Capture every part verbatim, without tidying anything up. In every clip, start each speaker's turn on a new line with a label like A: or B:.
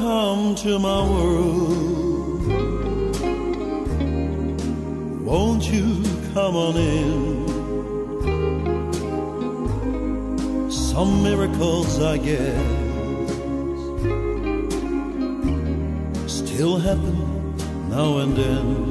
A: Welcome to my world. Won't you come on in? Some miracles, I guess, still happen now and then.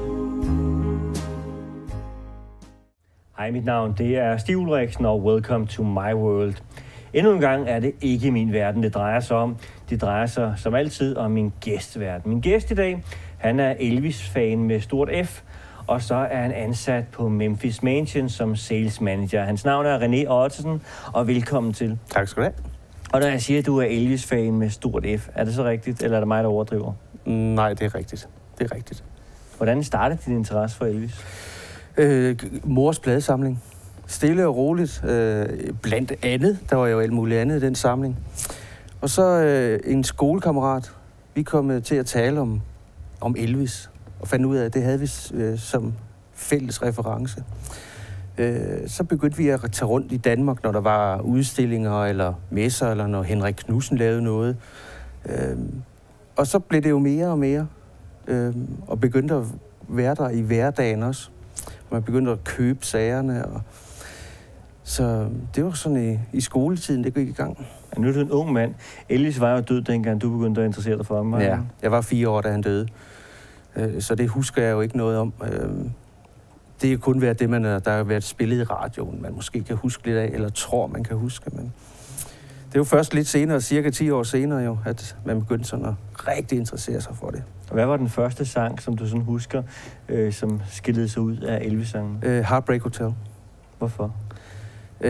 B: Hej, mit navn det er Stig Ulriksen, og welcome to my world. Endnu en gang er det ikke min verden, det drejer sig om. Det drejer sig som altid om min gæstverden. Min gæst i dag, han er Elvis-fan med stort F, og så er han ansat på Memphis Mansion som sales manager. Hans navn er René Ottesen, og velkommen til.
C: Tak skal du have.
B: Og når jeg siger, at du er Elvis-fan med stort F, er det så rigtigt, eller er det mig, der overdriver?
C: Nej, det er rigtigt. Det er rigtigt.
B: Hvordan startede din interesse for Elvis?
C: Øh, mors pladesamling. Stille og roligt. Øh, blandt andet. Der var jo alt muligt andet i den samling. Og så øh, en skolekammerat. Vi kom øh, til at tale om, om Elvis. Og fandt ud af, at det havde vi øh, som fælles reference. Øh, så begyndte vi at tage rundt i Danmark, når der var udstillinger eller messer, eller når Henrik Knudsen lavede noget. Øh, og så blev det jo mere og mere. Øh, og begyndte at være der i hverdagen også. Man begyndte at købe sagerne. Og så det var sådan i, i skoletiden, det gik i gang.
B: Ja, nu er du en ung mand. Elvis var jo død, dengang du begyndte at interessere dig for ham.
C: Ja, jeg var fire år, da han døde. Så det husker jeg jo ikke noget om. Det er kun været det, man, der har været spillet i radioen, man måske kan huske lidt af, eller tror, man kan huske. Men det er jo først lidt senere, cirka ti år senere jo, at man begyndte sådan at rigtig interessere sig for det.
B: Hvad var den første sang, som du sådan husker, øh, som skillede sig ud af Elvis-sangen?
C: Uh, Heartbreak Hotel.
B: Hvorfor?
C: Uh,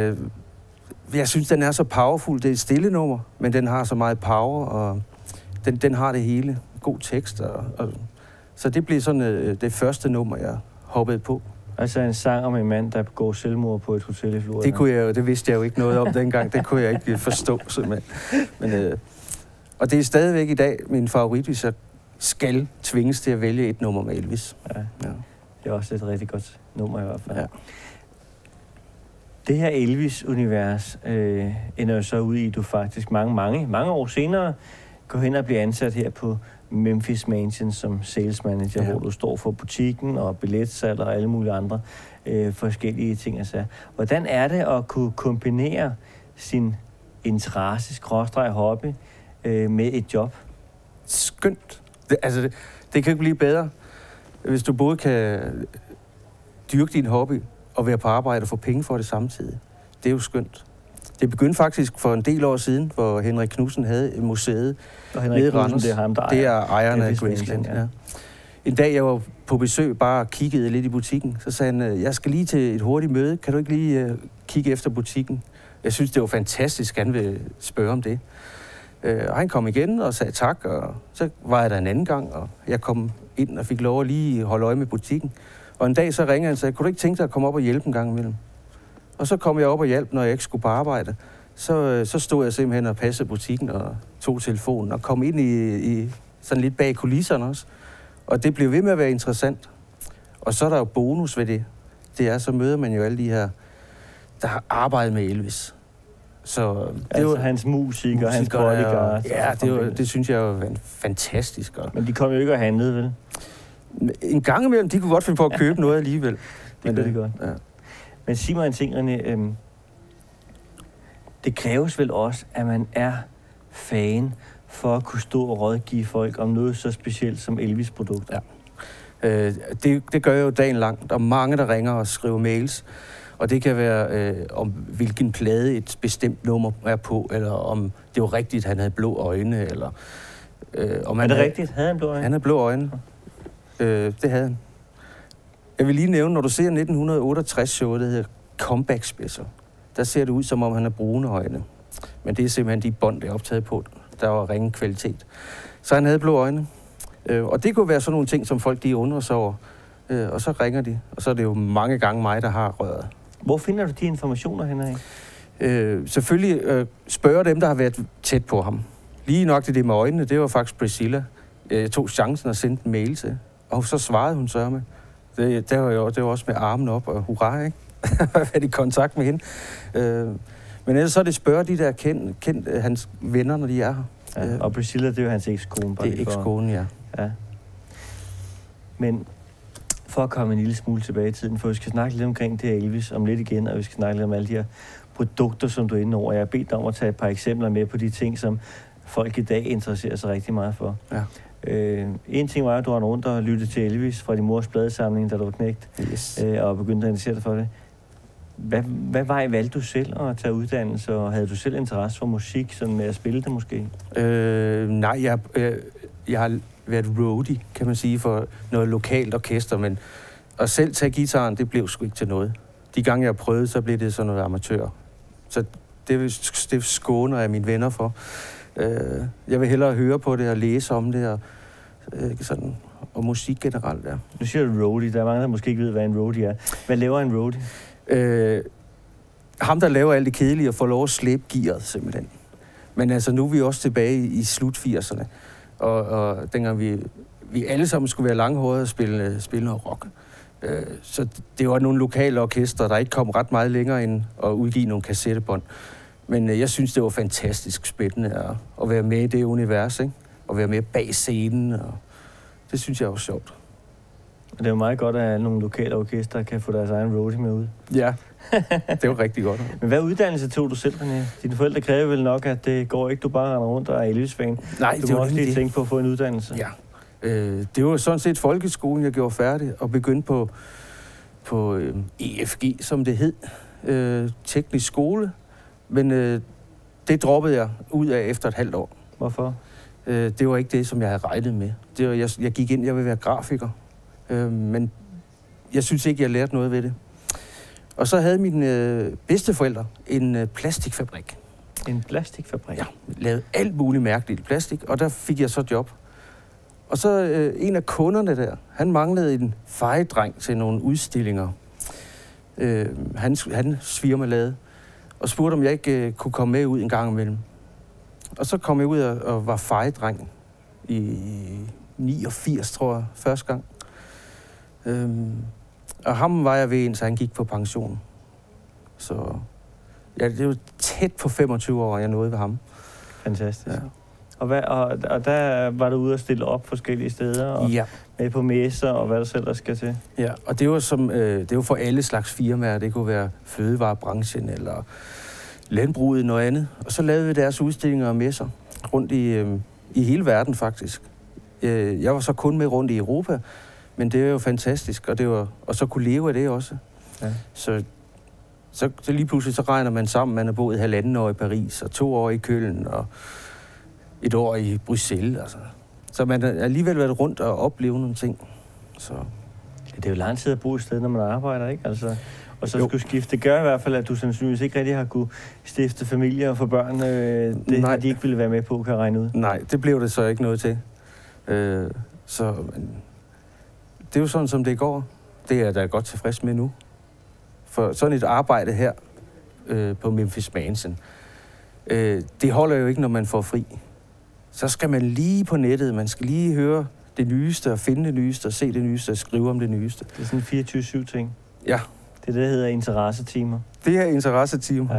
C: jeg synes, den er så powerful. Det er et stille nummer, men den har så meget power, og den, den har det hele. God tekst. Og, og, så det blev sådan uh, det første nummer, jeg hoppede på.
B: Altså en sang om en mand, der begår selvmord på et hotel i Florida?
C: Det kunne jeg jo, det vidste jeg jo ikke noget om dengang. Det kunne jeg ikke forstå, simpelthen. Men, uh, og det er stadigvæk i dag min favorit, hvis jeg skal tvinges til at vælge et nummer med Elvis.
B: Ja. Ja. Det er også et rigtig godt nummer i hvert fald.
C: Ja.
B: Det her Elvis-univers øh, ender jo så ud i, at du faktisk mange, mange, mange år senere går hen og bliver ansat her på Memphis Mansion som sales manager, ja. Hvor du står for butikken og billetsalg og alle mulige andre øh, forskellige ting. Altså, hvordan er det at kunne kombinere sin interesse, skråstreg hobby øh, med et job?
C: Skønt. Det, altså, det, det kan ikke blive bedre, hvis du både kan dyrke din hobby og være på arbejde og få penge for det samtidig. Det er jo skønt. Det begyndte faktisk for en del år siden, hvor Henrik Knudsen havde museet nede i Randers.
B: Det er ham, der ejer.
C: Det er ejeren af Graceland, ja. Ja. En dag, jeg var på besøg, bare kiggede lidt i butikken, så sagde han, jeg skal lige til et hurtigt møde. Kan du ikke lige uh, kigge efter butikken? Jeg synes, det var fantastisk, han ville spørge om det. Uh, og han kom igen og sagde tak, og så var jeg der en anden gang, og jeg kom ind og fik lov at lige holde øje med butikken. Og en dag så ringede han og sagde, kunne du ikke tænke dig at komme op og hjælpe en gang imellem? Og så kom jeg op og hjalp, når jeg ikke skulle på arbejde. Så, så stod jeg simpelthen og passede butikken og tog telefonen og kom ind i, i sådan lidt bag kulisserne også. Og det blev ved med at være interessant. Og så er der jo bonus ved det. Det er, så møder man jo alle de her, der har arbejdet med Elvis. Så det
B: altså
C: var,
B: hans musik og hans bodyguard.
C: Ja, det, var, det synes jeg var fantastisk.
B: Men de kom jo ikke og handlede, vel?
C: En gang imellem, de kunne godt finde på at købe noget alligevel.
B: Det kunne de godt. Ja. Men sig mig en ting, René. Øhm, det kræves vel også, at man er fan for at kunne stå og rådgive folk om noget så specielt som Elvis-produkter.
C: Ja. Øh, det, det gør jeg jo dagen lang. Der er mange, der ringer og skriver mails. Og det kan være øh, om hvilken plade et bestemt nummer er på, eller om det var rigtigt, at han havde blå øjne, eller...
B: Øh, om er det havde, rigtigt? Havde han blå øjne?
C: Han havde blå øjne. Øh, det havde han. Jeg vil lige nævne, når du ser nitten otteogtres-showet, der hedder Comeback Special, der ser det ud, som om han har brune øjne. Men det er simpelthen de bånd, der er optaget på. Der var ringe kvalitet. Så han havde blå øjne. Øh, og det kunne være sådan nogle ting, som folk de undrer sig over. Øh, og så ringer de. Og så er det jo mange gange mig, der har røret.
B: Hvor finder du de informationer, Henrik?
C: Øh, selvfølgelig øh, spørger dem, der har været tæt på ham. Lige nok til det med øjnene, det var faktisk Priscilla. Jeg tog chancen og sendte en mail til. Og så svarede hun så med. Det, det, var jo, det var også med armen op, og hurra, ikke? Jeg har været i kontakt med hende. Øh, men ellers så er det spørge de der kendt, kendt hans venner, når de er her.
B: Ja, og Priscilla, det er jo hans ekskone.
C: Det er ekskonen, ja.
B: ja. Men for at komme en lille smule tilbage i tiden, for vi skal snakke lidt omkring det her Elvis om lidt igen, og vi skal snakke lidt om alle de her produkter, som du er inde over. Jeg har bedt dig om at tage et par eksempler med på de ting, som folk i dag interesserer sig rigtig meget for.
C: Ja.
B: Øh, en ting var, at du har rundt og lyttet til Elvis fra din mors pladesamling, da du var knægt,
C: yes.
B: øh, og begyndte at interessere dig for det. Hvad, hvad vej valgte du selv at tage uddannelse, og havde du selv interesse for musik, sådan med at spille det måske?
C: Øh, nej, jeg, øh, jeg har været roadie, kan man sige, for noget lokalt orkester, men at selv tage gitaren, det blev sgu ikke til noget. De gange, jeg prøvede, så blev det sådan noget amatør. Så det, det skåner jeg mine venner for. Øh, jeg vil hellere høre på det og læse om det, og, øh, sådan, og musik generelt, ja.
B: Nu siger du roadie. Der er mange, der måske ikke ved, hvad en roadie er. Hvad laver en roadie?
C: Øh, ham, der laver alt det kedelige, og får lov at slæbe gearet, simpelthen. Men altså, nu er vi også tilbage i slut firserne, og, og dengang vi, vi alle sammen skulle være langhårede og spille, spille noget rock. Øh, så det var nogle lokale orkester, der ikke kom ret meget længere end at udgive nogle kassettebånd. Men øh, jeg synes, det var fantastisk spændende at, at være med i det univers, ikke? Og være med bag scenen, og det synes jeg var sjovt.
B: Det er jo meget godt, at nogle lokale orkester kan få deres egen roadie med ud.
C: Ja, det var rigtig godt.
B: Men hvad uddannelse tog du selv, René? Dine forældre kræver vel nok, at det går ikke, du bare render rundt og er Elvis-fan.
C: Nej,
B: du
C: det
B: må også lige
C: det.
B: tænke på at få en uddannelse.
C: Ja, øh, det var sådan set folkeskolen, jeg gjorde færdig, og begyndte på, på øh, E F G, som det hed, øh, teknisk skole. Men øh, det droppede jeg ud af efter et halvt år.
B: Hvorfor?
C: Øh, det var ikke det, som jeg havde regnet med. Det var, jeg, jeg gik ind, jeg ville være grafiker. Øh, men jeg synes ikke, jeg lærte noget ved det. Og så havde mine øh, bedsteforældre en øh, plastikfabrik.
B: En plastikfabrik?
C: Ja, lavede alt muligt mærkeligt plastik, og der fik jeg så job. Og så øh, en af kunderne der, han manglede en fejedreng til nogle udstillinger. Øh, han, han svirme lavede, og spurgte, om jeg ikke øh, kunne komme med ud en gang imellem. Og så kom jeg ud og, og var fejedreng i niogfirs, tror jeg, første gang. Øhm, og ham var jeg ved en, så han gik på pension. Så ja, det var tæt på femogtyve år, jeg nåede ved ham.
B: Fantastisk.
C: Ja.
B: Og, hvad, og, og der var du ude at stille op forskellige steder, og
C: ja.
B: med på messer, og hvad der selv der skal til?
C: Ja, og det var, som, øh, det var for alle slags firmaer. Det kunne være fødevarebranchen eller landbruget, noget andet. Og så lavede vi deres udstillinger og messer rundt i, øh, i hele verden, faktisk. Øh, jeg var så kun med rundt i Europa, men det er jo fantastisk, og, det var, og så kunne leve af det også. Ja. Så, så, så lige pludselig så regner man sammen, man har boet halvanden år i Paris, og to år i Køln, og et år i Bruxelles. Altså. Så man har alligevel været rundt og oplevet nogle ting. Så.
B: Ja, det er jo lang tid at bo et sted, når man arbejder, ikke? Altså, og så jo. Skulle skifte. Det gør i hvert fald, at du sandsynligvis ikke rigtig har kunne stifte familie og få børn. Øh, det har de ikke ville være med på, kan jeg regne ud.
C: Nej, det blev det så ikke noget til. Øh, så men, det er jo sådan, som det går. Det er jeg da godt tilfreds med nu. For sådan et arbejde her øh, på Memphis Mansion, øh, det holder jo ikke, når man får fri. Så skal man lige på nettet, man skal lige høre det nyeste, og finde det nyeste, og se det nyeste, og skrive om det nyeste.
B: Det er sådan en fireogtyve syv ting.
C: Ja.
B: Det er det, der hedder interessetimer.
C: Det er interessetimer.
B: Ja.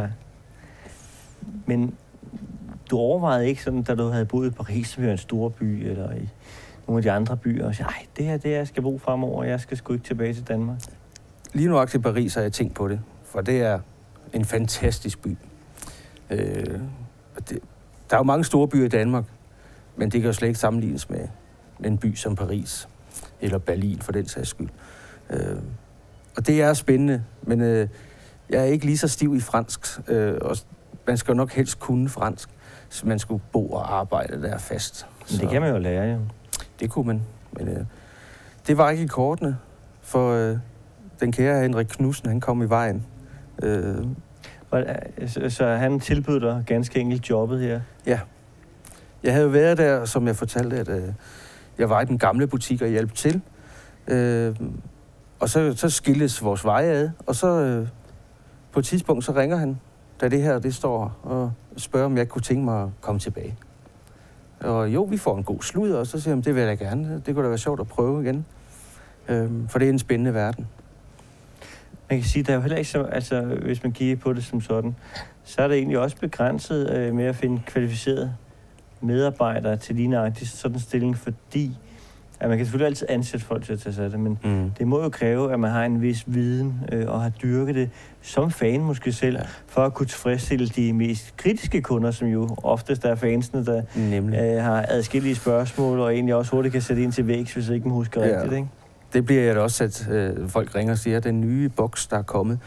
B: Men du overvejede ikke sådan, da du havde boet i Paris, som er en stor by, eller i nogle af de andre byer, og sige, ej, det her det er, jeg skal bo fremover, og jeg skal sgu ikke tilbage til Danmark?
C: Lige nu til Paris har jeg tænkt på det, for det er en fantastisk by. Øh, det, der er jo mange store byer i Danmark, men det kan jo slet ikke sammenlignes med, med en by som Paris, eller Berlin for den sags skyld. Øh, og det er spændende, men øh, jeg er ikke lige så stiv i fransk, øh, og man skal jo nok helst kunne fransk, så man skulle bo og arbejde der fast.
B: Men det kan man jo lære, jo.
C: Det kunne man, men øh, det var ikke i kortene, for øh, den kære Henrik Knudsen, han kom i vejen. Øh,
B: så, så han tilbød dig ganske enkelt jobbet her?
C: Ja. Jeg havde været der, som jeg fortalte, at øh, jeg var i den gamle butik og hjalp til. Øh, og så, så skilles vores veje ad, og så øh, på et tidspunkt, så ringer han, da det her det står, og spørger, om jeg kunne tænke mig at komme tilbage. Og jo, vi får en god sludder, og så siger han, det vil jeg da gerne. Det kunne da være sjovt at prøve igen. Øh, for det er en spændende verden.
B: Man kan sige, der er jo heller ikke så, altså hvis man kigger på det som sådan, så er det egentlig også begrænset øh, med at finde kvalificeret medarbejdere til lignagtigt sådan en stilling, fordi at man kan selvfølgelig altid ansætte folk til at tage sig af det, men mm. det må jo kræve, at man har en vis viden øh, og har dyrket det som fan måske selv, ja. for at kunne tilfredsstille de mest kritiske kunder, som jo oftest er fansene, der øh, har adskillige spørgsmål, og egentlig også hurtigt kan sætte ind til vægs, hvis ikke man husker ja. rigtigt, ikke?
C: Det bliver jeg da også, at øh, folk ringer og siger, at den nye boks, der er kommet,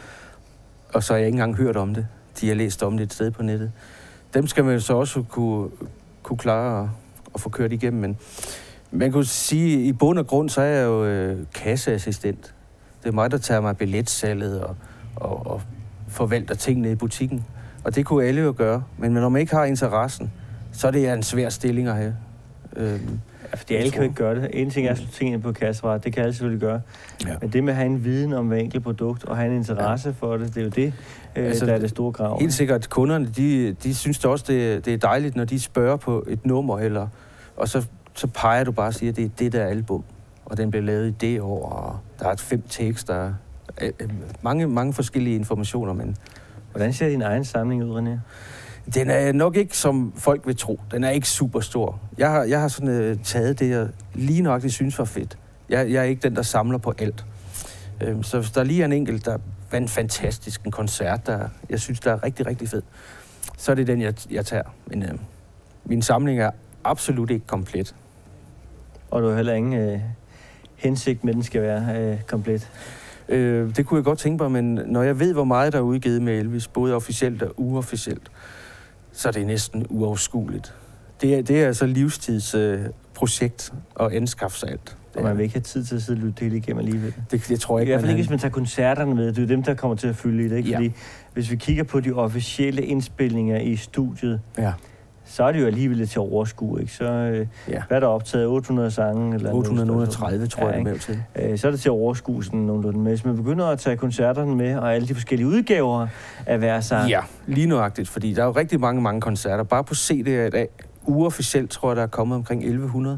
C: og så har jeg ikke engang hørt om det. De har læst om det et sted på nettet. Dem skal man så også kunne, kunne klare at, at få kørt igennem, men man kunne sige, at i bund og grund, så er jeg jo øh, kasseassistent. Det er mig, der tager mig billetsalget og, og, og forvalter tingene i butikken. Og det kunne alle jo gøre. Men når man ikke har interessen, så er det en svær stilling at have. Øhm,
B: ja, fordi alle kan jo ikke gøre det. En ting er at slå tingene på kassevaret, det kan alle selvfølgelig gøre. Ja. Men det med at have en viden om hver enkelt produkt og have en interesse ja. for det, det er jo det, øh, altså, der er det store krav.
C: Helt sikkert, kunderne, de, de synes da også, det, det er dejligt, når de spørger på et nummer, eller, og så så peger du bare og siger, at det er det der album, og den blev lavet i det år, og der er fem tekster, øh, mange, mange forskellige informationer, men...
B: Hvordan ser din egen samling ud, René?
C: Den er nok ikke, som folk vil tro. Den er ikke super stor. Jeg har, jeg har sådan øh, taget det, jeg lige nok det synes var fedt. Jeg, jeg er ikke den, der samler på alt. Øh, så hvis der lige er en enkelt, der var en fantastisk en koncert, der jeg synes, der er rigtig, rigtig fed, så er det den, jeg, jeg tager. Men øh, min samling er absolut ikke komplet.
B: Og du har heller ingen øh, hensigt med, den skal være øh, komplet?
C: Øh, det kunne jeg godt tænke mig, men når jeg ved, hvor meget der er udgivet med Elvis, både officielt og uofficielt, så er det næsten uoverskueligt. Det er, det er altså livstidsprojekt øh, at anskaffe sig alt.
B: Og man vil ikke have tid til at sidde og lytte det hele igennem alligevel.
C: Det, det tror jeg ikke,
B: I hvert fald ikke, hvis man tager koncerterne med. Det er jo dem, der kommer til at fylde i det, ikke?
C: Ja.
B: Fordi hvis vi kigger på de officielle indspilninger i studiet,
C: ja.
B: så er det jo alligevel lidt til at overskue, ikke? Så øh, ja. hvad er der optaget? otte hundrede sange? Eller
C: otte hundrede og tredive, tror jeg, ja, med til.
B: Øh, så er det til at overskue sådan nogenlunde. Men hvis man begynder at tage koncerterne med, og alle de forskellige udgaver af hver sang.
C: Ja, lige nøjagtigt, fordi der er jo rigtig mange, mange koncerter. Bare på C D'er i dag, uofficielt, tror jeg, der er kommet omkring elleve hundrede.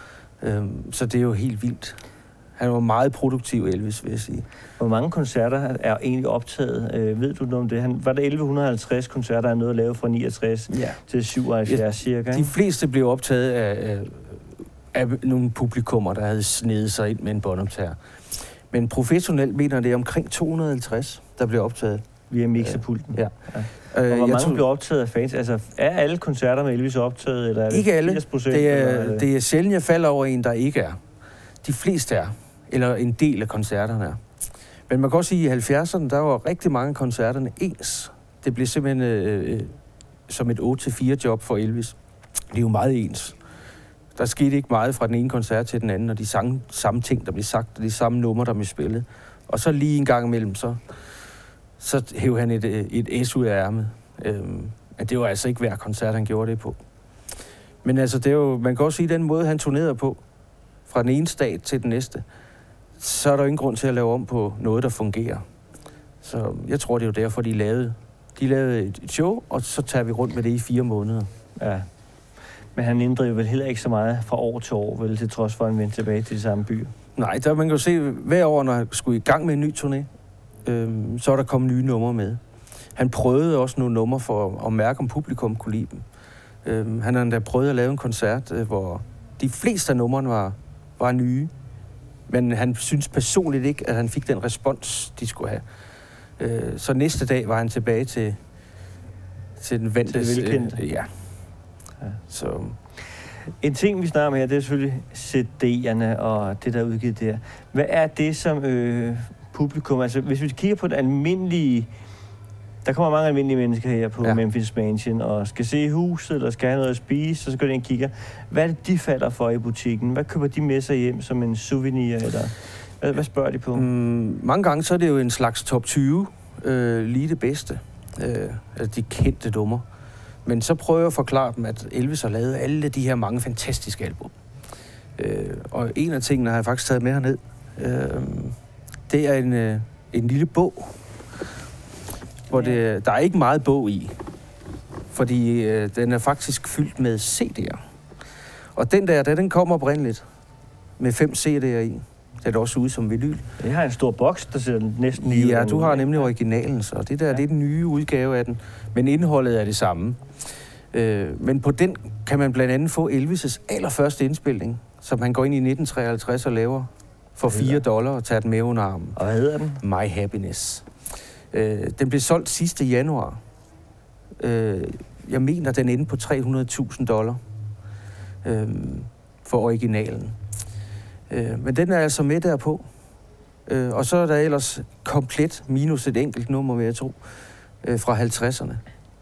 C: Øhm, så det er jo helt vildt. Han var meget produktiv, Elvis, vil jeg sige.
B: Hvor mange koncerter er egentlig optaget? Øh, ved du noget om det? Han, var det elleve halvtreds koncerter, han nåede at lave fra niogtres ja. til syvoghalvfjerds ja, cirka?
C: De fleste blev optaget af, af, af nogle publikummer, der havde snedet sig ind med en båndoptager. Men professionelt mener det er omkring to hundrede og halvtreds, der blev optaget.
B: Via mixerpulten?
C: Ja.
B: ja. Og hvor mange tror... blev optaget af fans? Altså, er alle koncerter med Elvis optaget, eller er det
C: ikke alle.
B: firs procent?
C: Det er,
B: eller?
C: det er sjældent, jeg falder over en, der ikke er. De fleste er. Eller en del af koncerterne er. Men man kan også sige, at i halvfjerdserne, der var rigtig mange koncerterne ens. Det blev simpelthen øh, som et otte til fire job for Elvis. Det er jo meget ens. Der skete ikke meget fra den ene koncert til den anden, og de samme, samme ting, der blev sagt, og de samme numre, der blev spillet. Og så lige en gang imellem, så, så hæv han et, et S ud af ærmet. Øhm, men det var altså ikke hver koncert, han gjorde det på. Men altså, det er jo, man kan også sige, den måde, han turnerede på, fra den ene stat til den næste, så er der ingen grund til at lave om på noget, der fungerer. Så jeg tror, det er jo derfor, de lavede, de lavede et show, og så tager vi rundt med det i fire måneder.
B: Ja. Men han inddriver vel heller ikke så meget fra år til år, vel, til trods for, at han vendte tilbage til de samme byer?
C: Nej, der man kan jo se, hver år, når han skulle i gang med en ny turné, øhm, så er der kommet nye numre med. Han prøvede også nogle numre for at mærke, om publikum kunne lide dem. Øhm, han har endda prøvet at lave en koncert, øh, hvor de fleste af numrene var, var nye. Men han synes personligt ikke, at han fik den respons, de skulle have. Øh, så næste dag var han tilbage til, til den ventes...
B: Til velkendte.
C: Øh, ja. ja. Så...
B: En ting, vi snakker om her, det er selvfølgelig C D'erne og det, der er udgivet der. Hvad er det, som øh, publikum... Altså, hvis vi kigger på det almindelige... Der kommer mange almindelige mennesker her på ja. Memphis Mansion og skal se huset, eller skal have noget at spise, så skal de ind og kigge. Hvad er det, de falder for i butikken? Hvad køber de med sig hjem som en souvenir, eller hvad, hvad spørger de på?
C: Mm, mange gange så er det jo en slags top tyve, øh, lige det bedste. Øh, altså de kendte nummer. Men så prøver jeg at forklare dem, at Elvis har lavet alle de her mange fantastiske album. Øh, og en af tingene har jeg faktisk taget med herned. Øh, det er en, øh, en lille bog, hvor det, der er ikke meget bog i, fordi øh, den er faktisk fyldt med C D'er. Og den der, den kommer oprindeligt med fem C D'er i. Det er da også ude som vinyl.
B: Jeg har en stor boks, der ser næsten lige.
C: Ja, du har nemlig originalen, så det der ja. det er den nye udgave af den. Men indholdet er det samme. Øh, men på den kan man blandt andet få Elvis' allerførste indspilning, som han går ind i nitten treoghalvtreds og laver for fire dollar og tager den med under armen.
B: Og hvad hedder den?
C: My Happiness. Øh, den blev solgt sidste januar. Øh, jeg mener, den endte på tre hundrede tusind dollar øh, for originalen. Øh, men den er altså med derpå. Øh, og så er der ellers komplet minus et enkelt nummer, vil jeg tro, øh, fra halvtredserne.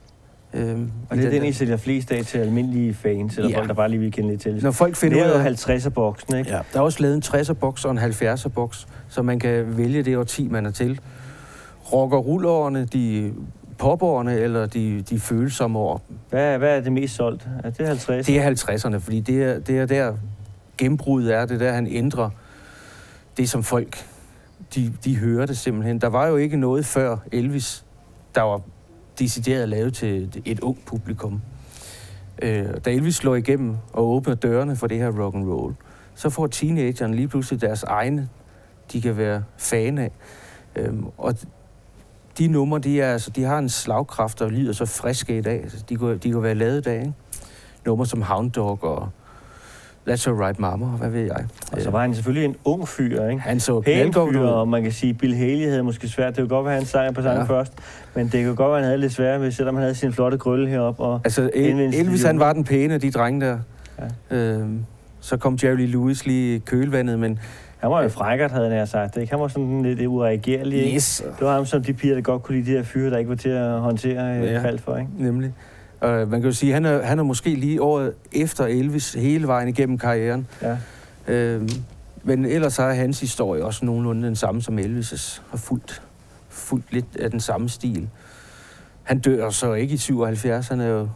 C: Øh,
B: og det er den, I sælger flest af til almindelige fans, eller ja. folk, der bare lige vil kende lidt til.
C: Når folk finder
B: det er
C: ud
B: jo
C: af
B: halvtredser-boksen, ikke?
C: Ja, der er også lavet en tresser-boks og en halvfjerdser-boks, så man kan vælge det årti, man er til. Rock- og rullårene, de popårene eller de, de følsomme år.
B: Hvad, hvad er det mest solgt? Er det halvtredserne?
C: Det er halvtredserne, fordi det er, det er der gennembruddet er, det er der, han ændrer det, som folk, de, de hører det simpelthen. Der var jo ikke noget før Elvis, der var decideret lavet til et ung publikum. Øh, da Elvis slår igennem og åbner dørene for det her rock and roll, så får teenagerne lige pludselig deres egne, de kan være fan af. Øh, og de numre, de, er, altså, de har en slagkraft, og lyder så friske i dag. Altså, de, kunne, de kunne være lavet i dag, ikke? Numre som Hound Dog og That's Alright Mama, hvad ved jeg.
B: Og så var han selvfølgelig en ung fyr, ikke?
C: Han så
B: pæn fyr, og man kan sige, Bill Haley havde måske svært. Det kunne godt være, han sang på sangen ja. først, men det kunne godt være, han havde lidt svært ved, selvom han havde sin flotte krølle heroppe. Og
C: altså, Elvis, han var den pæne, de drenge der. Ja. Øhm, så kom Jerry Lee Lewis lige i kølvandet, men
B: han var jo frækkert, havde jeg sagt. Ikke? Han var sådan lidt ureagerlig.
C: Yes.
B: Det var ham, som de piger, der godt kunne lide de her fyre, der ikke var til at håndtere ja. fald for, ikke?
C: Nemlig. Og man kan jo sige, at han er, han er måske lige året efter Elvis hele vejen igennem karrieren. Ja. Øhm, men ellers er hans historie også nogenlunde den samme som Elvis' har fulgt, fulgt lidt af den samme stil. Han dør så ikke i syvoghalvfjerds, han er jo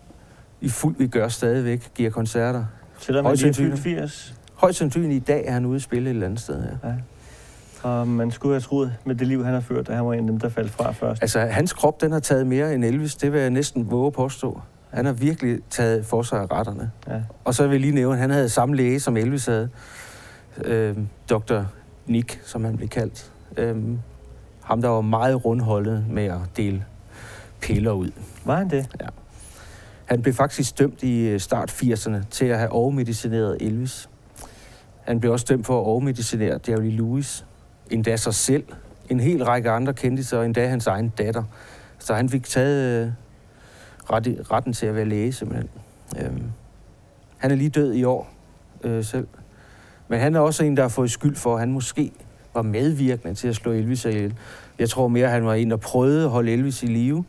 C: i fuld vi gør stadigvæk, giver koncerter.
B: Selvom han er fyldt firs?
C: Højst sandsynligt i dag er han ude at spille et eller andet sted, ja. ja.
B: Og man skulle have troet med det liv, han har ført, at han var en af dem, der faldt fra først.
C: Altså, hans krop, den har taget mere end Elvis. Det vil jeg næsten våge at påstå. Han har virkelig taget for sig af retterne. Ja. Og så vil jeg lige nævne, at han havde samme læge, som Elvis havde. Øh, doktor Nick, som han blev kaldt. Øh, ham, der var meget rundholdet med at dele piller ud.
B: Var han det?
C: Ja. Han blev faktisk dømt i start firserne til at have overmedicineret Elvis. Han blev også dømt for at overmedicinere Jerry Lee Lewis. Endda sig selv, en hel række andre kendte og endda hans egen datter. Så han fik taget øh, ret, retten til at være læge, simpelthen. Øhm, han er lige død i år øh, selv. Men han er også en, der har fået skyld for, at han måske var medvirkende til at slå Elvis ihjel. Jeg tror mere, at han var en, der prøvede at holde Elvis i live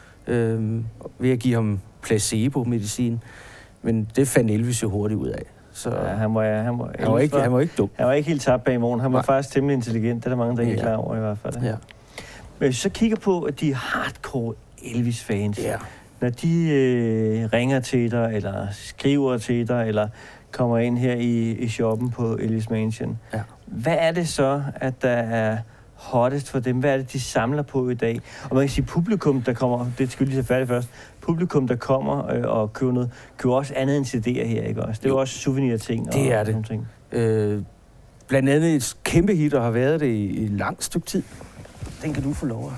C: øh, ved at give ham placebo-medicin. Men det fandt Elvis jo hurtigt ud af. Så
B: ja, han var, han var,
C: han var, ikke,
B: var,
C: han var ikke dum.
B: Han var ikke helt tabt bag i morgen. Han var
C: Nej.
B: faktisk temmelig intelligent. Det er der mange, der ikke er klar over i hvert fald. Ja. Men hvis så kigger på de hardcore Elvis-fans,
C: ja.
B: når de øh, ringer til dig, eller skriver til dig, eller kommer ind her i, i shoppen på Elvis Mansion, ja. hvad er det så, at der er hottest for dem? Hvad er det, de samler på i dag? Og man kan sige, publikum, der kommer, det skal vi lige tage færdigt først, publikum, der kommer øh, og køber noget, køber også andet end C D'er her, ikke også? Det er jo også souvenir-ting.
C: Det og er det. Ting. Øh, blandt andet et kæmpe hit, der har været det i, i lang stykke tid. Den kan du få lov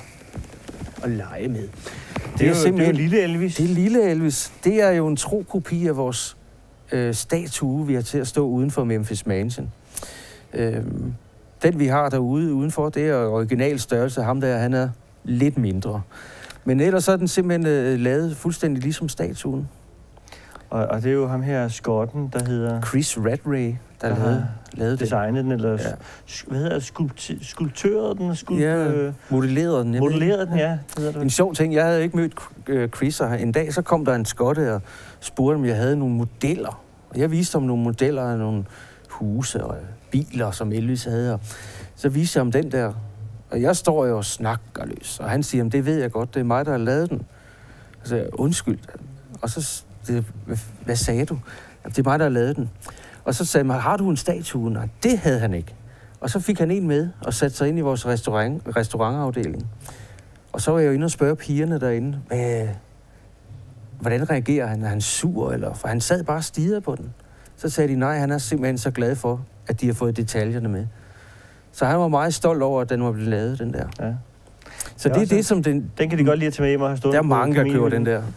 C: at lege med.
B: Det, det er jo simpelthen lille Elvis.
C: Det er lille Elvis. Det er jo en tro kopi af vores øh, statue, vi har til at stå uden for Memphis Mansion. Øh, Den, vi har derude udenfor, det er original størrelse. Ham der, han er lidt mindre. Men ellers er den simpelthen øh, lavet fuldstændig ligesom statuen.
B: Og, og det er jo ham her, skotten, der hedder
C: Chris Radray, der, der
B: har
C: lavet
B: designet den, eller ja. hvad hedder det, skulpt, skulptøret den? Skulpt,
C: ja, modelleret den.
B: Modelleret den, ja. Det.
C: En sjov ting, jeg havde ikke mødt Chris, og en dag så kom der en skotte og spurgte, om jeg havde nogle modeller. Og jeg viste ham nogle modeller af nogle huse og biler, som Elvis havde. Og så viste jeg ham den der, og jeg står jo og snakker løs. Og han siger, det ved jeg godt, det er mig, der har lavet den. Så jeg, undskyld. Og så, det, hvad, hvad sagde du? Det er mig, der har lavet den. Og så sagde han, har du en statue? Nej, det havde han ikke. Og så fik han en med og satte sig ind i vores restaurant, restaurantafdeling. Og så var jeg jo inde og spørge pigerne derinde, hvad, hvordan reagerer han? Er han sur? Eller? For han sad bare og stirrede på den. Så sagde de, nej, han er simpelthen så glad for, at de har fået detaljerne med. Så han var meget stolt over, at den var blevet lavet, den der. Ja. Så det er det, som den...
B: Den kan de godt lide at tage med hjem og have stået.
C: Der er mange, der køber den der.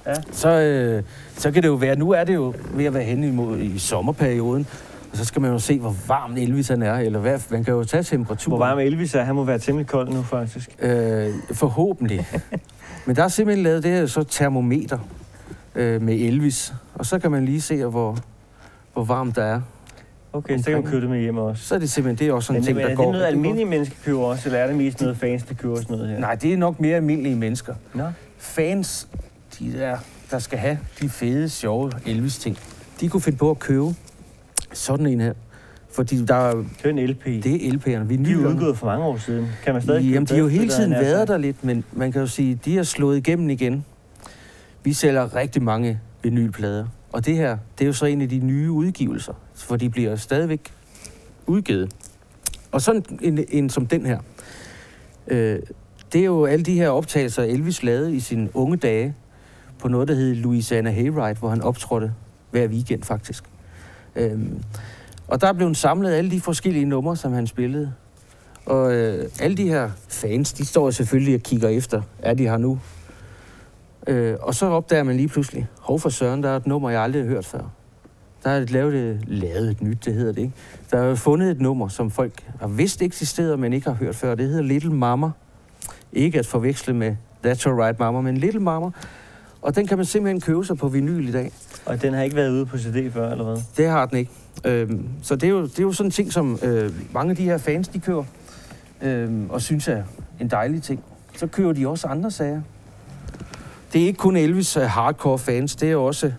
C: ja. så, øh, så kan det jo være, nu er det jo ved at være hen imod i sommerperioden, og så skal man jo se, hvor varm Elvis han er, eller hvad, man kan jo tage temperaturen.
B: Hvor varm Elvis er, han må være temmelig kold nu faktisk.
C: Øh, forhåbentlig. Men der er simpelthen lavet det her så termometer øh, med Elvis, og så kan man lige se, hvor, hvor varmt der er.
B: Okay, så kan man købe det med hjem også.
C: Så er det simpelthen, det er også sådan en ting, der
B: er
C: går.
B: Er det noget almindelige mennesker køber også, eller er det mest noget fans, der køber sådan noget her?
C: Nej, det er nok mere almindelige mennesker.
B: Nå.
C: Fans, de der, der skal have de fede, sjove Elvis-ting, de kunne finde på at købe sådan en her. Fordi der er...
B: Det er en L P.
C: Det er L P'erne. Vi
B: de er udgået for mange år siden. Kan man stadig...
C: Jamen, de har jo hele tiden været der lidt, men man kan jo sige, de har slået igennem igen. Vi sælger rigtig mange vinylplader. Og det her, det er jo så en af de nye udgivelser, for de bliver stadigvæk udgivet. Og sådan en, en som den her, øh, det er jo alle de her optagelser, Elvis lavede i sine unge dage, på noget, der hed Louisiana Hayride, hvor han optrådte hver weekend faktisk. Øhm, og der blev samlet alle de forskellige numre, som han spillede. Og øh, alle de her fans, de står selvfølgelig og kigger efter, er de her nu? Øh, og så opdager man lige pludselig, hov for søren, der er et nummer, jeg aldrig har hørt før. Der er lavet et, lavet et nyt, det hedder det ikke. Der er fundet et nummer, som folk har vidst eksisterer, men ikke har hørt før. Det hedder Little Mama. Ikke at forveksle med That's Alright Mama, men Little Mama. Og den kan man simpelthen købe sig på vinyl i dag.
B: Og den har ikke været ude på C D før, eller hvad?
C: Det har den ikke. Øhm, så det er, jo, det er jo sådan en ting, som øh, mange af de her fans, de køber, øh, og synes er en dejlig ting. Så køber de også andre sager. Det er ikke kun Elvis uh, hardcore fans, det er også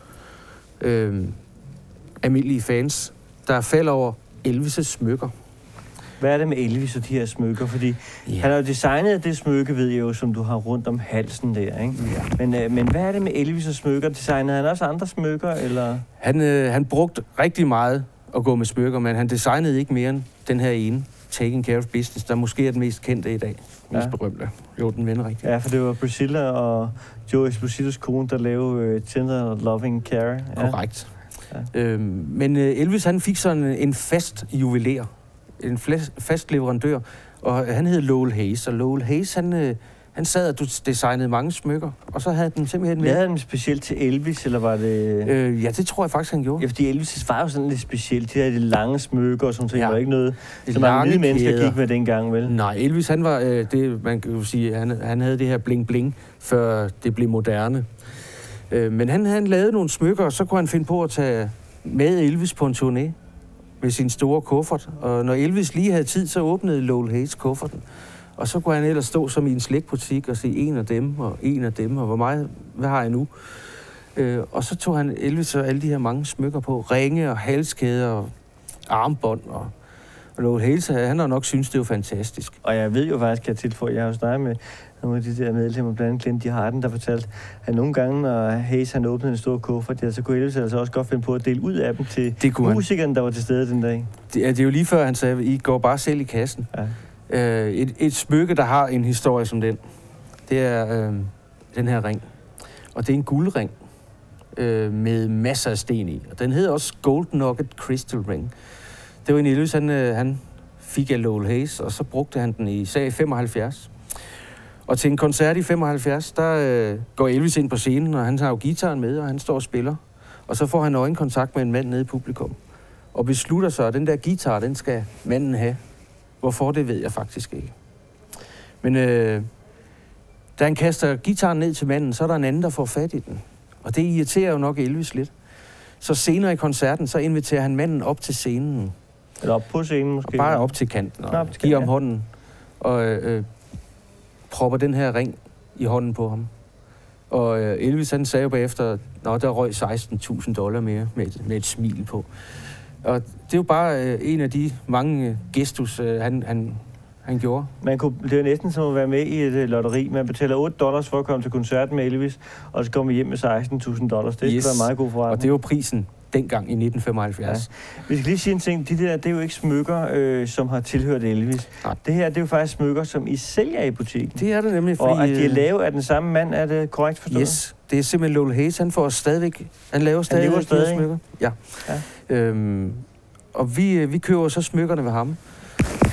C: øh, almindelige fans, der falder over Elvis' smykker.
B: Hvad er det med Elvis og de her smykker? Fordi ja. Han har jo designet det smykke, ved jeg jo, som du har rundt om halsen der, ikke? Ja. Men, øh, men hvad er det med Elvis og smykker? Designede han også andre smykker, eller? Han,
C: øh, han brugte rigtig meget at gå med smykker, men han designede ikke mere end den her ene, Taking Care of Business, der måske er den mest kendte i dag. Mest ja. berømte. Jo, den vender rigtigt.
B: Ja, for det var Priscilla og Joe Espositos kone, der lavede uh, Tender Loving Care.
C: Ja. Korrekt. Ja. Øhm, men uh, Elvis, han fik sådan en, en fast juveler. En fast leverandør, og han hed Lowell Hayes, og Lowell Hayes, han, øh, han sad og designede mange smykker, og så havde den simpelthen med.
B: Lavede han specielt til Elvis, eller var det...
C: Øh, ja, det tror jeg faktisk, han gjorde.
B: Ja, fordi Elvis var jo sådan lidt specielt. De havde de lange smykker og sådan ting, ja. Var ikke noget, som
C: mange
B: hvide mennesker gik med dengang, vel?
C: Nej, Elvis, han var, øh, det, man kan jo sige, han, han havde det her bling-bling, før det blev moderne. Øh, men han, han lavede nogle smykker, og så kunne han finde på at tage med Elvis på en turné med sin store kuffert. Og når Elvis lige havde tid, så åbnede Lowell Hayes kufferten. Og så kunne han ellers stå som i en slikbutik og sige en af dem, og en af dem, og hvor meget, hvad har jeg nu? Øh, og så tog han Elvis og alle de her mange smykker på. Ringe og halskæder og armbånd. Og, og Lowell Hayes, han har nok synes det var fantastisk.
B: Og jeg ved jo faktisk, kan jeg tilføje, jeg har jo snakket med nogle af de der medlemmer, blandt andet Clint Harden, der fortalte, at nogle gange, når Hayes han åbnede en stor kuffert, ja, så kunne Elvis altså også godt finde på at dele ud af dem til musikerne, der var til stede den dag.
C: Det, ja, det er jo lige før, han sagde, I går bare selv i kassen. Ja. Øh, et, et smykke, der har en historie som den, det er øh, den her ring. Og det er en guldring øh, med masser af sten i. Og den hedder også Gold Nugget Crystal Ring. Det var en Elvis, han, øh, han fik af Lowell Hayes, og så brugte han den i sag femoghalvfjerds. Og til en koncert i femoghalvfjerds, der øh, går Elvis ind på scenen, og han har jo guitaren med, og han står og spiller. Og så får han øjenkontakt med en mand nede i publikum. Og beslutter sig, at den der guitar, den skal manden have. Hvorfor, det ved jeg faktisk ikke. Men øh, da han kaster guitaren ned til manden, så er der en anden, der får fat i den. Og det irriterer jo nok Elvis lidt. Så senere i koncerten, så inviterer han manden op til scenen.
B: Eller op på scenen måske?
C: Og bare op til kanten, og giver ham hånden. Og øh, propper den her ring i hånden på ham. Og øh, Elvis, han sagde jo bagefter, nå, der røg seksten tusind dollar mere med et, med et smil på. Og det er jo bare øh, en af de mange øh, gestus, øh, han, han, han gjorde.
B: Man kunne, det er næsten som at være med i et øh, lotteri. Man betaler otte dollars for at komme til koncerten med Elvis, og så kommer hjem med seksten tusind dollars. Det yes. Være meget god forretning.
C: Og det var prisen dengang i nitten femoghalvfjerds.
B: Ja. Vi skal lige sige en ting. De der, det er jo ikke smykker, øh, som har tilhørt Elvis. Nej. Det her, det er jo faktisk smykker, som I sælger i butikken.
C: Det er det nemlig, fordi...
B: Og at de er lavet af den samme mand, er det korrekt forstået?
C: Yes, det er simpelthen Lowell Hayes. Han får stadigvæk... Han laver stadig,
B: han lever stadig
C: smykker. Ja. ja. Øhm, og vi, vi køber så smykkerne ved ham.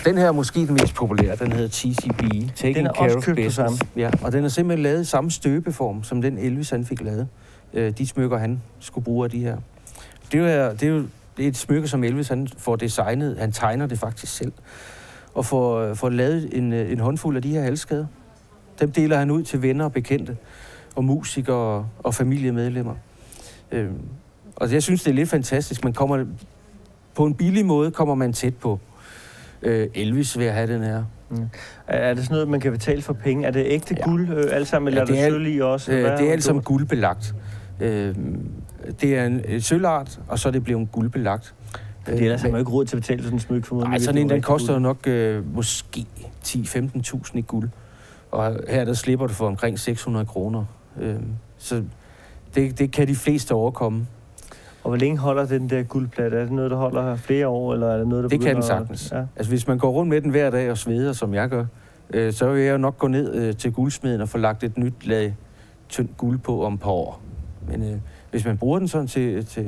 C: den her er måske den mest populære. Den hedder T C B. Taking
B: Den er
C: Care
B: også
C: of
B: købt på
C: Business.
B: samme.
C: Ja, og den er simpelthen lavet i samme støbeform, som den Elvis han fik lavet. Øh, de smykker, han skulle bruge af de her. Det er, det er jo det er et smykke, som Elvis han får designet. Han tegner det faktisk selv. Og får, får lavet en, en håndfuld af de her halskæder. Dem deler han ud til venner og bekendte, og musikere og familiemedlemmer. Øh, og jeg synes, det er lidt fantastisk. Man kommer, på en billig måde kommer man tæt på øh, Elvis ved at have den her.
B: Mm. Er det sådan noget, man kan betale for penge? Er det ægte ja. guld øh, alt sammen, eller ja,
C: det
B: er det sølv i også?
C: Øh, det er alt sammen guldbelagt. Øh, det er en et sølvart, og så er det blevet guldbelagt.
B: Fordi ellers har man jo ikke råd til at betale sådan en smykke for måde.
C: Nej, sådan en, den koster jo nok øh, måske ti til femten tusind i guld. Og her der slipper du for omkring seks hundrede kroner. Øh, så det, det kan de fleste overkomme.
B: Og hvor længe holder den der guldplade? Er det noget, der holder flere år, eller er det noget, der
C: det kan den
B: at...
C: sagtens.
B: Ja.
C: Altså hvis man går rundt med den hver dag og sveder, som jeg gør, øh, så vil jeg jo nok gå ned øh, til guldsmeden og få lagt et nyt lag tyndt guld på om et par år. Men øh, hvis man bruger den sådan til, til,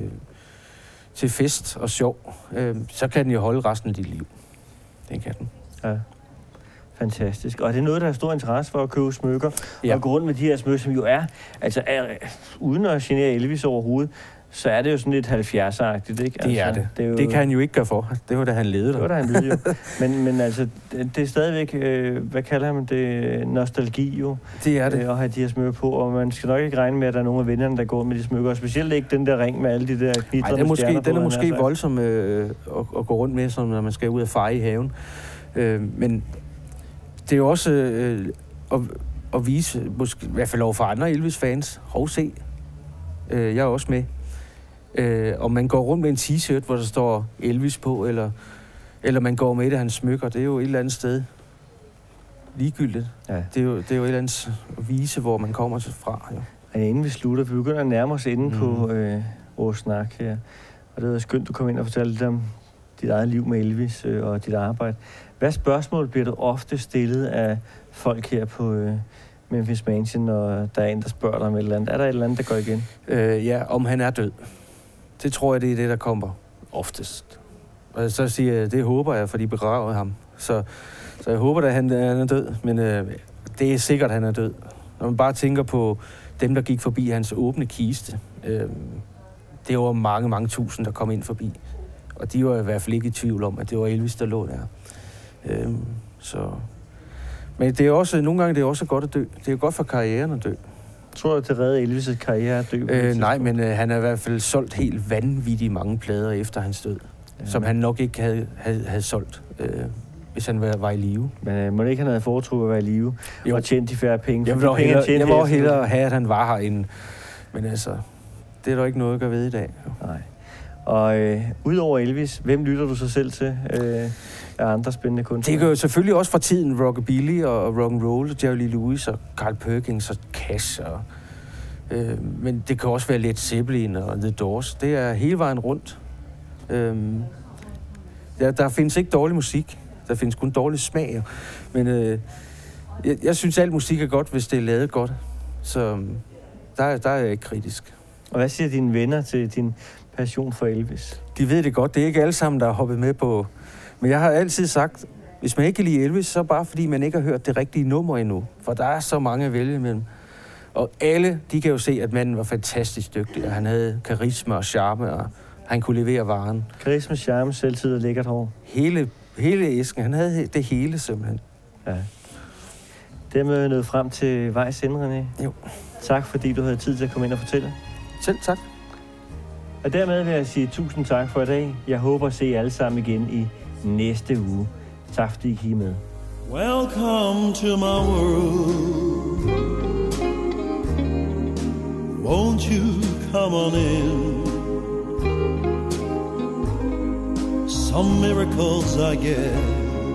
C: til fest og sjov, øh, så kan den jo holde resten af dit liv. Det kan den.
B: Ja. Fantastisk. Og er det noget, der har stor interesse for at købe smykker? Ja. Og gå rundt med de her smykker, som jo er, altså er, uden at genere Elvis overhovedet, så er det jo sådan lidt halvfjerdser-agtigt, ikke?
C: Det
B: altså,
C: er det.
B: Det, er jo,
C: det kan han jo ikke gøre for. Det var da han levede der.
B: Det var da han levede jo. Men, men altså, det, det er stadigvæk, øh, hvad kalder man det, nostalgi jo.
C: Det er det.
B: Øh, at have de her smykker på, og man skal nok ikke regne med, at der er nogle af vennerne, der går med de smykker. Og specielt ikke den der ring med alle de der knitrende stjerner.
C: Nej, den er måske, den er måske
B: altså.
C: voldsom øh, at, at gå rundt med, som når man skal ud og feje i haven. Øh, men det er jo også øh, at, at vise, måske, i hvert fald over for andre Elvis-fans, hov se, øh, jeg er også med. Øh, om man går rundt med en t-shirt, hvor der står Elvis på, eller, eller man går med et af hans smykker, det er jo et eller andet sted ligegyldigt. Ja. Det, er jo, det er jo et eller andet vise, hvor man kommer fra. Jo.
B: Ja, inden vi slutter, vi begynder at nærme os inde mm. på øh, vores snak her. Og det er skønt, du kom ind og fortalte lidt om dit eget liv med Elvis øh, og dit arbejde. Hvad spørgsmål bliver du ofte stillet af folk her på øh, Memphis Mansion, når der er en, der spørger dig om et eller andet? Er der et eller andet, der går igen?
C: Øh, ja, om han er død. Det tror jeg, det er det, der kommer oftest. Og så siger jeg, det håber jeg, for de begravede ham. Så, så jeg håber, at han, han er død, men øh, det er sikkert, at han er død. Når man bare tænker på dem, der gik forbi hans åbne kiste, øh, det var mange, mange tusind, der kom ind forbi. Og de var i hvert fald ikke i tvivl om, at det var Elvis, der lå der. Øh, så... Men det er også, nogle gange det er også godt at dø. Det er godt for karrieren at dø.
B: Tror du, det redder Elvis' karriere at dø?
C: Øh, nej, men øh, han har i hvert fald solgt helt vanvittigt mange plader efter hans død, ja, som han nok ikke havde, havde, havde solgt, øh, hvis han var, var i live.
B: Men øh, må det ikke, han havde foretrukket at være i live jo. Og tjene de færre penge?
C: Jeg vil også hellere, jeg vil også hellere have, at han var herinde. Men altså, det er der ikke noget at gøre ved i dag. Jo.
B: Nej. Og øh, udover Elvis, hvem lytter du så selv til øh, af andre spændende kunstnere?
C: Det gør jo selvfølgelig også fra tiden rockabilly og rock'n'roll, Jerry Lee Lewis og Carl Perkins og Cash. Og, øh, men det kan også være Led Zeppelin og The Doors. Det er hele vejen rundt. Øh, der, der findes ikke dårlig musik. Der findes kun dårlig smag. Men øh, jeg, jeg synes, al musik er godt, hvis det er lavet godt. Så der, der er jeg ikke kritisk.
B: Og hvad siger dine venner til din passion for Elvis?
C: De ved det godt. Det er ikke alle sammen, der har hoppet med på. Men jeg har altid sagt, hvis man ikke kan lide Elvis, så bare fordi man ikke har hørt det rigtige nummer endnu. For der er så mange at vælge imellem. Og alle, de kan jo se, at manden var fantastisk dygtig. Og han havde karisma og charme, og han kunne levere varen.
B: Karisma, charme, selvtid og lækkert hår.
C: Hele, hele æsken. Han havde det hele simpelthen.
B: Ja. Dermed er vi nået frem til vejs ende, René.
C: Jo.
B: Tak, fordi du havde tid til at komme ind og fortælle.
C: Selv tak.
B: Og dermed vil jeg sige tusind tak for i dag. Jeg håber at se jer alle sammen igen i næste uge. Tak fordi I kiggede med.
A: Welcome to my world. Won't you come on in? Some miracles I guess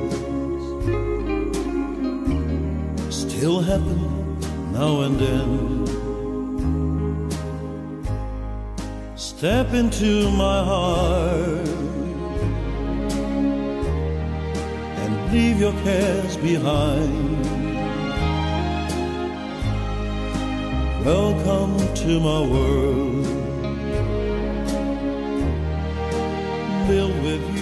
A: still happen now and then. Step into my heart and leave your cares behind. Welcome to my world, built with